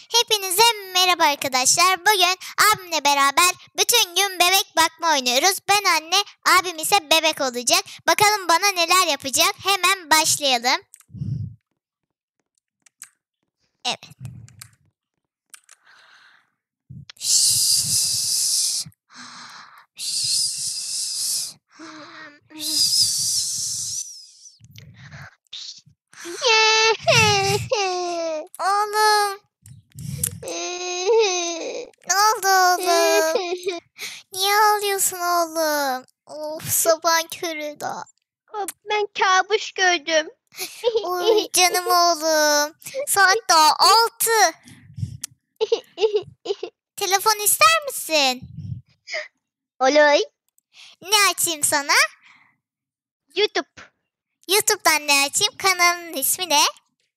Hepinize merhaba arkadaşlar. Bugün abimle beraber bütün gün bebek bakma oynuyoruz. Ben anne, abim ise bebek olacak. Bakalım bana neler yapacak. Hemen başlayalım. Evet. Oğlum. Ne oldu oğlum? Niye ağlıyorsun oğlum? Of, sabahın körü daha. Ben kabus gördüm. Oy canım oğlum. Saat daha 6. Telefon ister misin? Olur. Ne açayım sana? YouTube. YouTube'dan ne açayım? Kanalın ismi ne?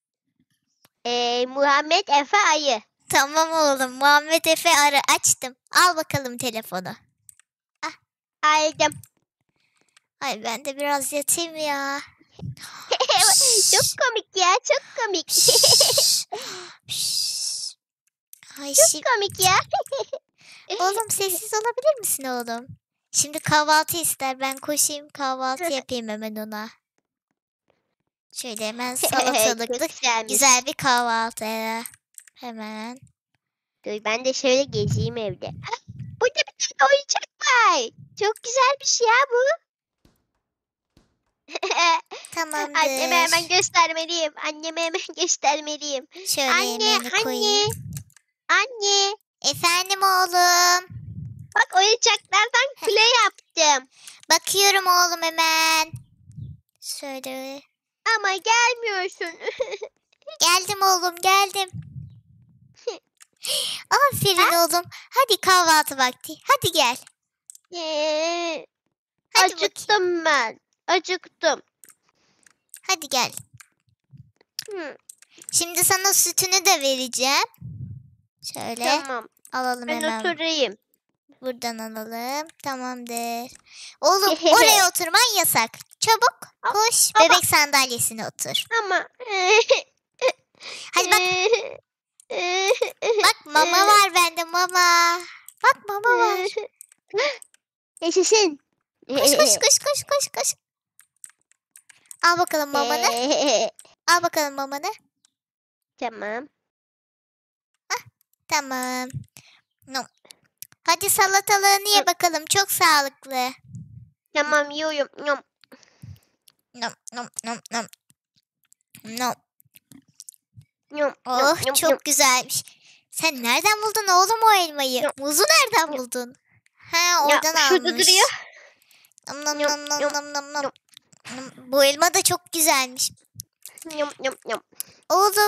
Muhammed Efe Ayı. Tamam oğlum. Muhammed Efe Arı açtım. Al bakalım telefonu. Aldım. Ay ben de biraz yatayım ya. Çok komik ya, çok komik. Ay Çok komik ya. Oğlum sessiz olabilir misin oğlum? Şimdi kahvaltı ister. Ben koşayım kahvaltı yapayım hemen ona. Şöyle hemen salatalıklı güzel bir kahvaltı. Hemen. Dur ben de şöyle gezeyim evde. Burada bir tane oyuncak var. Çok güzelmiş ya bu. Tamamdır. Anneme hemen göstermeliyim. Anneme hemen göstermeliyim. Şöyle Anne, yemeğini koyayım. Anne. Efendim oğlum. Bak oyuncaklardan kule yaptım. Bakıyorum oğlum hemen. Şöyle. Ama gelmiyorsun. Geldim oğlum geldim. Aferin oğlum. Hadi kahvaltı vakti. Hadi gel. Hadi Acıktım ben. Acıktım. Hadi gel. Şimdi sana sütünü de vereceğim. Şöyle. Tamam. Alalım ben hemen. oturayım. Buradan alalım. Tamamdır. Oğlum oraya oturman yasak. Çabuk koş. Ama. Bebek sandalyesine otur. Ama. Hadi bak. Bak mama var bende mama. Bak mama var. Yaşasın. Koş koş koş koş koş koş. Al bakalım mamanı. Al bakalım mamanı. Tamam. Tamam. Hadi salatalığını ye bakalım. Çok sağlıklı. Tamam yiyorum. Nom nom nom nom. Nom. Oh çok güzelmiş. Sen nereden buldun oğlum o elmayı? Muzu nereden buldun? Ha oradan almış. Şurada duruyor. Nom nom nom nom nom nom nom. Bu elma da çok güzelmiş. Oğlum.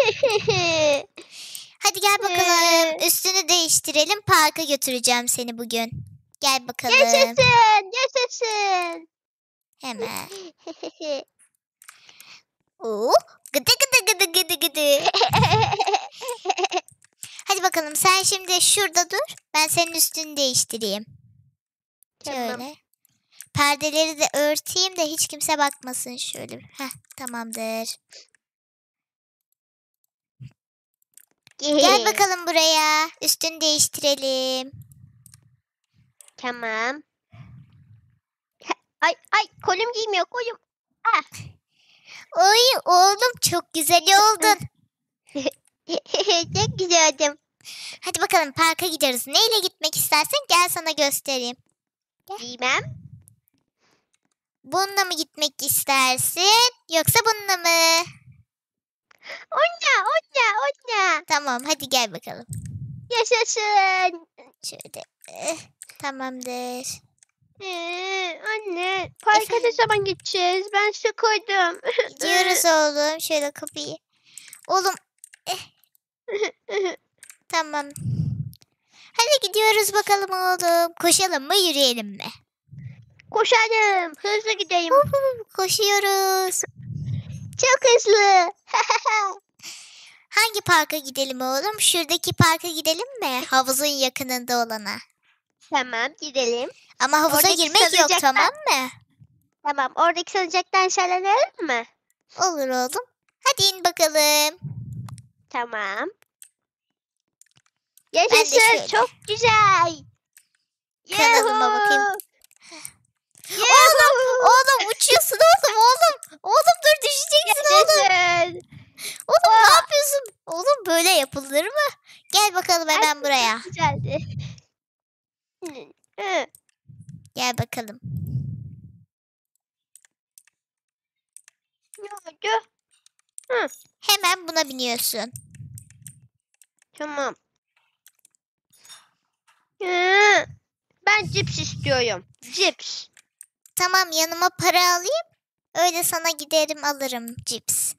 Hadi gel bakalım. Üstünü değiştirelim. Parka götüreceğim seni bugün. Gel bakalım. Yaşasın. Yaşasın. Hemen. Oo, gıdı gıdı gıdı gıdı gıdı. Hadi bakalım sen şimdi şurada dur. Ben senin üstünü değiştireyim. Şöyle. Tamam. Perdeleri de örteyim de hiç kimse bakmasın şöyle. Heh, tamamdır. Gel bakalım buraya. Üstünü değiştirelim. Tamam. Ay kolum giymiyor kolum. Oy oğlum çok güzel oldun. Çok güzel oldum. Hadi bakalım parka gidiyoruz. Neyle gitmek istersen gel sana göstereyim. Bilmem. Bununla mı gitmek istersin yoksa bununla mı? Onunla. Tamam hadi gel bakalım. Yaşasın. Şöyle. Tamamdır. Anne parka ne zaman gideceğiz? Ben sıkıldım. Gidiyoruz oğlum. Şöyle kapıyı. Oğlum. Tamam. Hadi gidiyoruz bakalım oğlum. Koşalım mı yürüyelim mi? Koşalım. Hızlı gidelim. Koşuyoruz. Çok hızlı. Hangi parka gidelim oğlum? Şuradaki parka gidelim mi? Havuzun yakınında olana. Tamam gidelim. Ama havuza Oradaki girmek yok tamam mı? Tamam oradaki salıncaktan şalalalım mı? Olur oğlum. Hadi in bakalım. Tamam. Yaşasın. şöyle. Çok güzel. Kanalıma bakayım. Yuhuu. Oğlum uçuyorsun oğlum. Oğlum dur düşeceksin oğlum. Yaşasın. Oğlum ne Aa. yapıyorsun? Oğlum böyle yapılır mı? Gel bakalım hemen buraya. Güzeldi. Hı. Gel bakalım. Ne oldu? Hı. Hemen buna biniyorsun. Tamam. Hı. Ben cips istiyorum. Cips. Tamam yanıma para alayım. Öyle sana giderim alırım cips.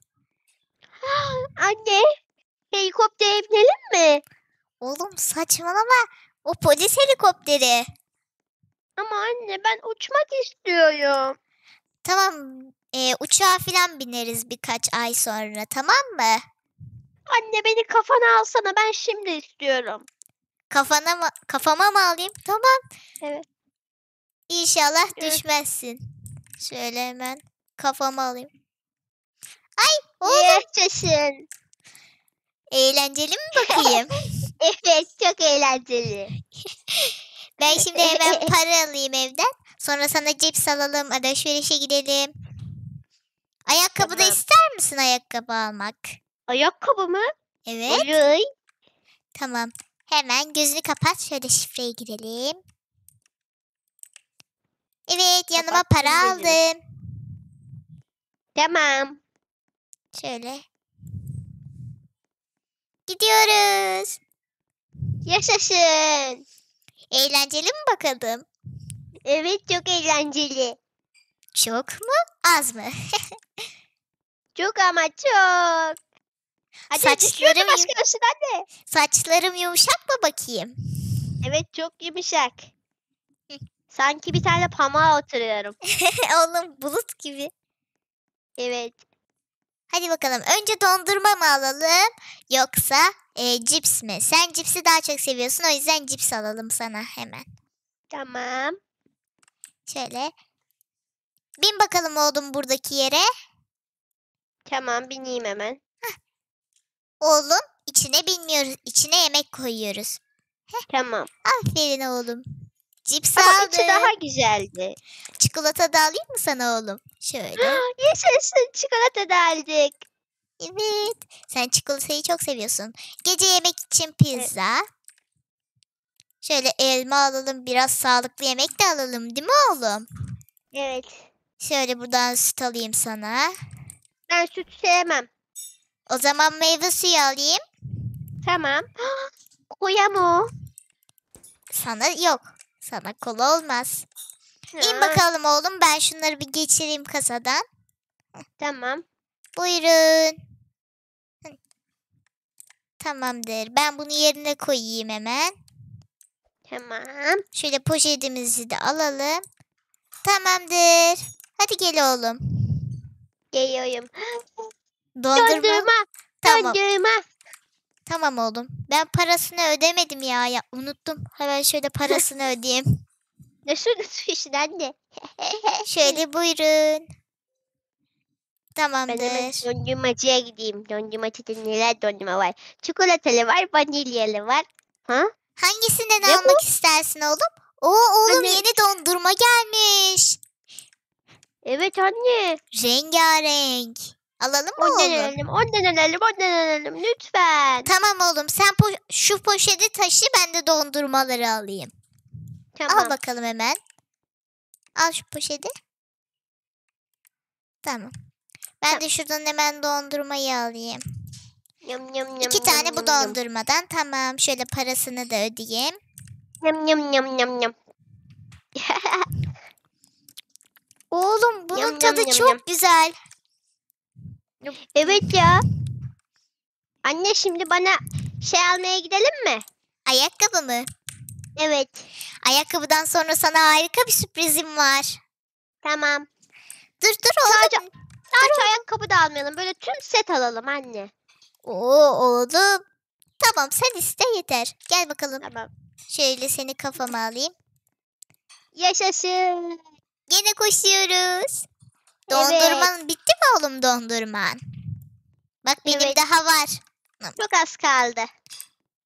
Anne, helikoptere binelim mi? Oğlum saçmalama. O polis helikopteri. Ama anne ben uçmak istiyorum. Tamam uçağa falan bineriz birkaç ay sonra tamam mı? Anne beni kafana alsana ben şimdi istiyorum. Kafama mı alayım? Tamam. Evet. İnşallah Evet. düşmezsin. Şöyle hemen kafama alayım. Oğlum Yaşasın. eğlenceli mi bakayım? Evet çok eğlenceli. Ben şimdi hemen para alayım evden. Sonra sana cips alalım. Alışverişe gidelim. Ayakkabı da Tamam. ister misin ayakkabı almak? Ayakkabı mı? Evet. Olur. Tamam. Hemen gözünü kapat. Şöyle şifreye girelim. Evet yanıma Kapattım para gözümü. aldım. Tamam. Şöyle. Gidiyoruz. Yaşasın. Eğlenceli mi bakalım? Evet çok eğlenceli. Çok mu? Az mı? Çok ama çok. Hadi düşüyordu Saçlarım, başkasın anne. saçlarım yumuşak mı bakayım? Evet çok yumuşak. Sanki bir tane pamuğa oturuyorum. Oğlum bulut gibi. Evet. Hadi bakalım. Önce dondurma mı alalım yoksa cips mi? Sen cipsi daha çok seviyorsun. O yüzden cips alalım sana hemen. Tamam. Şöyle. Bin bakalım oğlum buradaki yere. Tamam bineyim hemen. Oğlum içine binmiyoruz. İçine yemek koyuyoruz. Tamam. Aferin oğlum. Cips Ama içi aldım. daha güzeldi. Çikolata da alayım mı sana oğlum? Şöyle. Yaşasın çikolata da aldık. Evet. Sen çikolatayı çok seviyorsun. Gece yemek için pizza. Şöyle elma alalım. Biraz sağlıklı yemek de alalım. Değil mi oğlum? Evet. Şöyle buradan süt alayım sana. Ben süt sevmem. O zaman meyve suyu alayım. Tamam. Koyamo. Sana yok. Sana kola olmaz. İn Ha, bakalım oğlum. Ben şunları bir geçireyim kasadan. Tamam. Buyurun. Hı. Tamamdır. Ben bunu yerine koyayım hemen. Tamam. Şöyle poşetimizi de alalım. Tamamdır. Hadi gel oğlum. Geliyorum. Dondurma. Dondurma. Tamam. Dondurma. Tamam oğlum. Ben parasını ödemedim ya. Unuttum. Hemen şöyle parasını ödeyeyim. Nasıl unutuyorsun anne? Şöyle buyurun. Ben hemen Tamamdır. dondurmacıya gideyim. Dondurmacıda neler dondurma var? Çikolatalı var, vanilyalı var. Ha? Hangisinden Ne bu? almak istersin oğlum? Oo oğlum Anne. yeni dondurma gelmiş. Evet anne. Rengarenk. Alalım mı Ondan oğlum? alalım, ondan alalım, ondan alalım. Lütfen. Tamam oğlum sen şu poşeti taşı ben de dondurmaları alayım. Al Tamam. bakalım hemen. Al şu poşeti. Tamam. Ben de şuradan hemen dondurmayı alayım. Yum, yum, yum, 2 yum, tane bu yum, yum. dondurmadan. Tamam. Şöyle parasını da ödeyeyim. Yum, yum, yum, yum, yum. Oğlum bunun Yum, tadı yum, yum, çok yum. güzel. Evet ya. Anne şimdi bana şey almaya gidelim mi? Ayakkabı mı? Evet. Ayakkabıdan sonra sana harika bir sürprizim var. Tamam. Dur oğlum. Sadece ayakkabı da almayalım. Böyle tüm set alalım anne. Oo oğlum. Tamam sen iste yeter. Gel bakalım. Tamam. Şöyle seni kafama alayım. Yaşasın. Yine koşuyoruz. Evet. Dondurman bitti mi oğlum dondurman? Bak benim Evet. daha var. Çok az kaldı.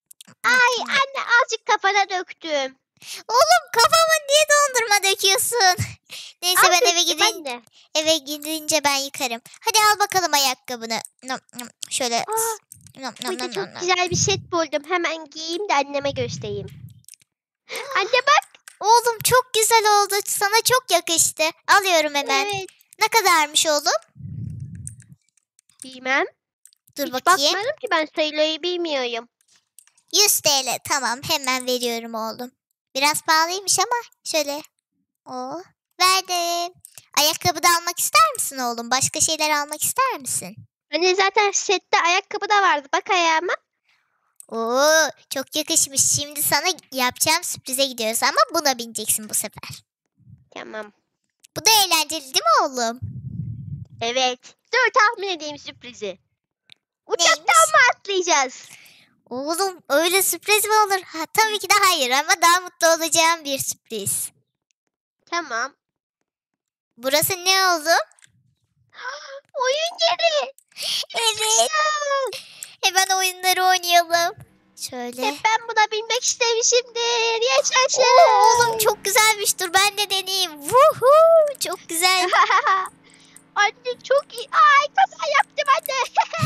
Ay anne azıcık kafana döktüm. Oğlum kafama niye dondurma döküyorsun? Neyse Az ben döktüm anne. eve gidince ben yıkarım. Hadi al bakalım ayakkabını. Şöyle. Aa, Nom, nom, burada nom, çok nom, nom. güzel bir set buldum. Hemen giyeyim de anneme göstereyim. Anne bak. Oğlum çok güzel oldu. Sana çok yakıştı. Alıyorum hemen. Evet. Ne kadarmış oğlum? Bilmem. Dur Hiç bakayım. bakmadım ki ben sayıları bilmiyorum. 100 TL. Tamam hemen veriyorum oğlum. Biraz pahalıymış ama şöyle. O verdim. Ayakkabı da almak ister misin oğlum? Başka şeyler almak ister misin? Hani zaten sette ayakkabı da vardı. Bak ayağıma. Oo, çok yakışmış. Şimdi sana yapacağım sürprize gidiyoruz ama buna bineceksin bu sefer. Tamam. Bu da eğlenceli değil mi oğlum? Evet. Dur tahmin edeyim sürprizi. Uçaktan Neymiş? mı atlayacağız? Oğlum öyle sürpriz mi olur? Ha, tabii ki de hayır ama daha mutlu olacağım bir sürpriz. Tamam. Burası ne oğlum? Oyun yeri. Evet. Hemen oyunları oynayalım. Şöyle. Hep ben buna binmek istemişimdir. Yaşasın. Oo, oğlum çok güzelmiş. Dur ben de deneyeyim. Vuhuu, çok güzel. Anne çok iyi. Ay kaza yaptım anne.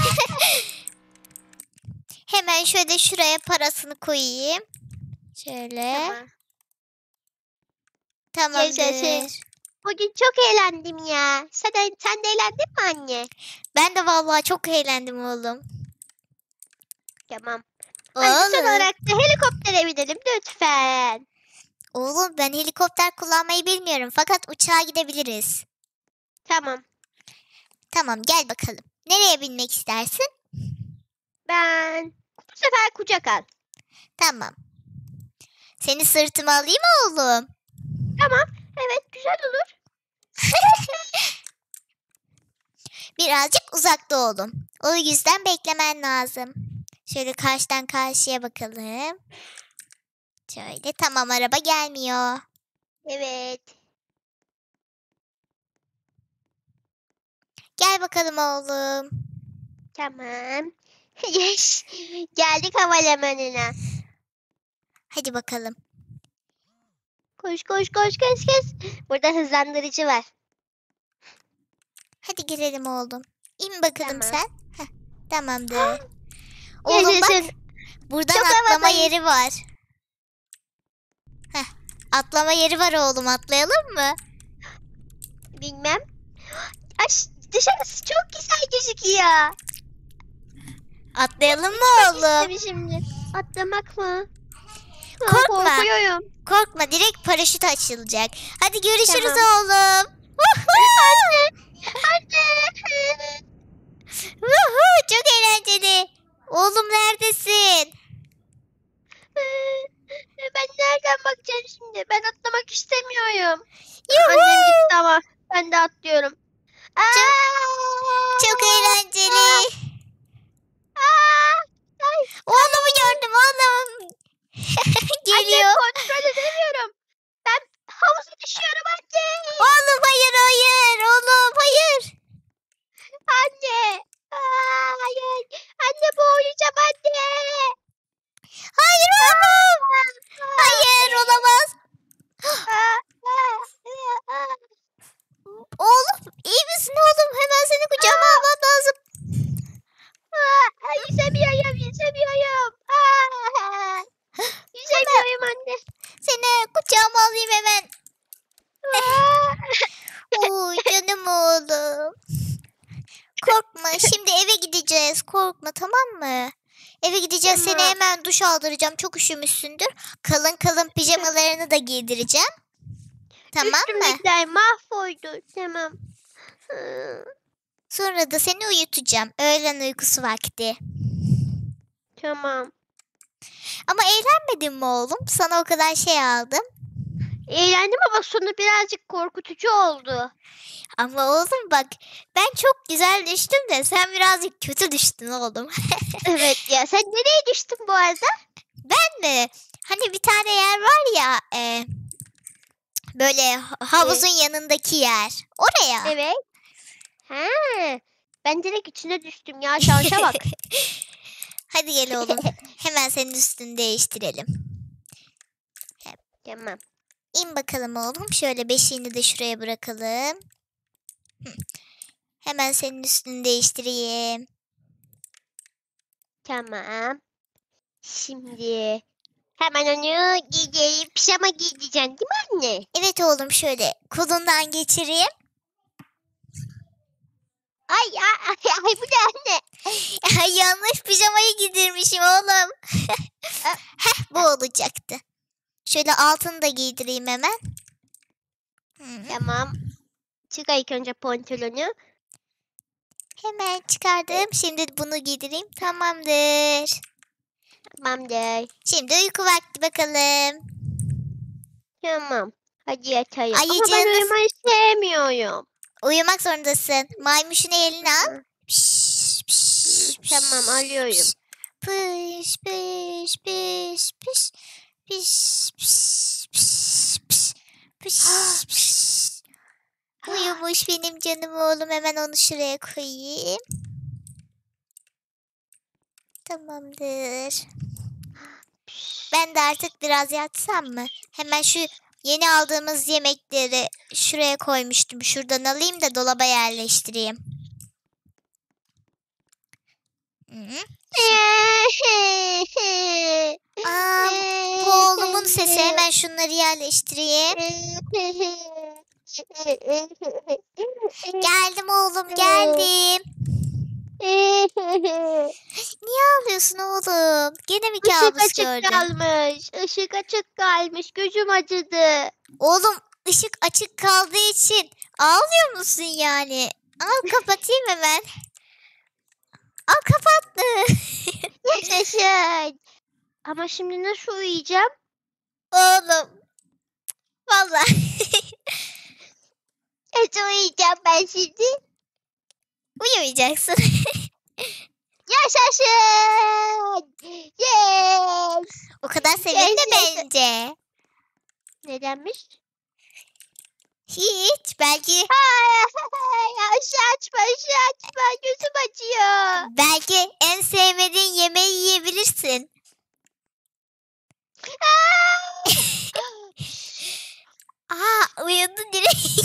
Hemen şöyle şuraya parasını koyayım. Şöyle. Tamam. Tamamdır. Yaşasın. Bugün çok eğlendim ya. Sen de eğlendin mi anne? Ben de vallahi çok eğlendim oğlum. Tamam. Hadi son olarak da helikoptere binelim lütfen. Oğlum ben helikopter kullanmayı bilmiyorum fakat uçağa gidebiliriz. Tamam. Tamam gel bakalım. Nereye binmek istersin? Ben bu sefer kucak al. Tamam. Seni sırtıma alayım mı oğlum? Tamam. Evet güzel olur. Birazcık uzakta oğlum. O yüzden beklemen lazım. Şöyle karşıdan karşıya bakalım. Şöyle tamam araba gelmiyor. Evet. Gel bakalım oğlum. Tamam. Yes. Geldik havalimanına. Hadi bakalım. Koş koş koş koş koş. Burada hızlandırıcı var. Hadi girelim oğlum. İn bakalım Tamam. sen. Heh, tamamdır. Oğlum bak Yaşasın. buradan Çok atlama havadayım. yeri var. Heh, atlama yeri var oğlum atlayalım mı? Bilmem. Ay, dışarısı çok güzel gözüküyor. Atlayalım mı oğlum? Şimdi. Atlamak mı? Korkma. Korkuyorum. Korkma direkt paraşüt açılacak. Hadi görüşürüz Tamam. oğlum. Anne. Anne. Vuhuu, çok eğlenceli. Oğlum neredesin? Ben nereden bakacağım şimdi? Ben atlamak istemiyorum. Yuhu. Annem gitti ama ben de atlıyorum. Çok eğlenceli. Ay, Oğlumu gördüm oğlum. Geliyor. anne kontrol edemiyorum. Ben havuza düşüyorum anne. Oğlum hayır hayır. Oğlum hayır. Anne. Hayır. Anne boğulacağım anne. Hayır oğlum. Hayır olamaz. Oğlum iyi misin oğlum? Hemen seni kucağıma almam lazım. Yüzemiyorum, yüzemiyorum. Yüzemiyorum anne. Seni kucağıma alayım hemen. Uy canım oğlum. Korkma şimdi eve gideceğiz. Korkma tamam mı? Eve gideceğiz seni Tamam. hemen duş aldıracağım. Çok üşümüşsündür. Kalın kalın pijamalarını da giydireceğim. Tamam mı? Üstümdekiler mahvoldu. Tamam. Sonra da seni uyutacağım. Öğlen uykusu vakti. Tamam. Ama eğlenmedin mi oğlum? Sana o kadar şey aldım. Eğlendim ama sonu birazcık korkutucu oldu. Ama oğlum bak ben çok güzel düştüm de sen birazcık kötü düştün oğlum. Evet ya. Sen nereye düştün bu arada? Ben mi? Hani bir tane yer var ya böyle havuzun yanındaki yer. Oraya. Evet. Ha. Ben direkt içine düştüm ya. Şansa bak. Hadi gel oğlum. Hemen Hemen senin üstünü değiştirelim. Tamam. İn bakalım oğlum. Şöyle beşiğini de şuraya bırakalım. Hemen senin üstünü değiştireyim. Tamam. Şimdi hemen onu giyeceğim. Pijama giyeceksin değil mi anne? Evet oğlum, şöyle kolundan geçireyim. Ay bu ne anne? Ay, yanlış pijamayı giydirmişim oğlum. Heh, bu olacaktı. Şöyle altını da giydireyim hemen. Tamam. Çıkar ilk önce pantolonu. Hemen çıkardım. Şimdi bunu giydireyim. Tamamdır. Tamamdır. Şimdi uyku vakti bakalım. Tamam. Hadi yatayım. Ama ben Ayıcığınız... uyumayı sevmiyorum. Uyumak zorundasın. Maymuşunu eline al. Piş, piş, piş, Tamam, alıyorum. Piş piş piş piş. Piş piş piş piş. Piş piş. Uyumuş benim canım oğlum. Hemen onu şuraya koyayım. Tamamdır. Ben de artık biraz yatsam mı? Hemen şu yeni aldığımız yemekleri şuraya koymuştum. Şuradan alayım da dolaba yerleştireyim. Aa, bu oğlumun sesi. Hemen şunları yerleştireyim. Geldim oğlum, geldim. Niye ağlıyorsun oğlum? Gene mi Işık kabus açık gördün? kalmış. Işık açık kalmış. Gözüm acıdı. Oğlum, ışık açık kaldığı için ağlıyor musun yani? Al, kapatayım hemen. Al, kapattı. Yaşasın. Ama şimdi nasıl uyuyacağım? Oğlum. Vallahi. Nasıl uyuyacağım ben şimdi? Uyumayacaksın. Yaşasın. Yes. O kadar sevinme Yes. bence. Nedenmiş? Hiç. Belki Aşağı açma. Gözüm acıyor. belki en sevmediğin yemeği yiyebilirsin. Aa, uyudun direkt.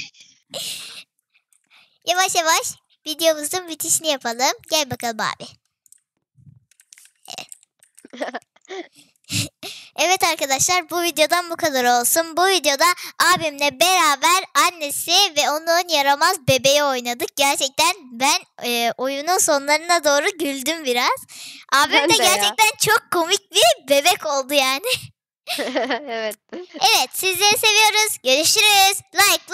Yavaş yavaş videomuzun bitişini yapalım. Gel bakalım abi. Evet arkadaşlar, bu videodan bu kadar olsun. Bu videoda abimle beraber annesi ve onun yaramaz bebeği oynadık. Gerçekten ben oyunun sonlarına doğru güldüm biraz. Abim Ben de de ya. gerçekten çok komik bir bebek oldu yani. Evet. Evet, sizleri seviyoruz. Görüşürüz. Like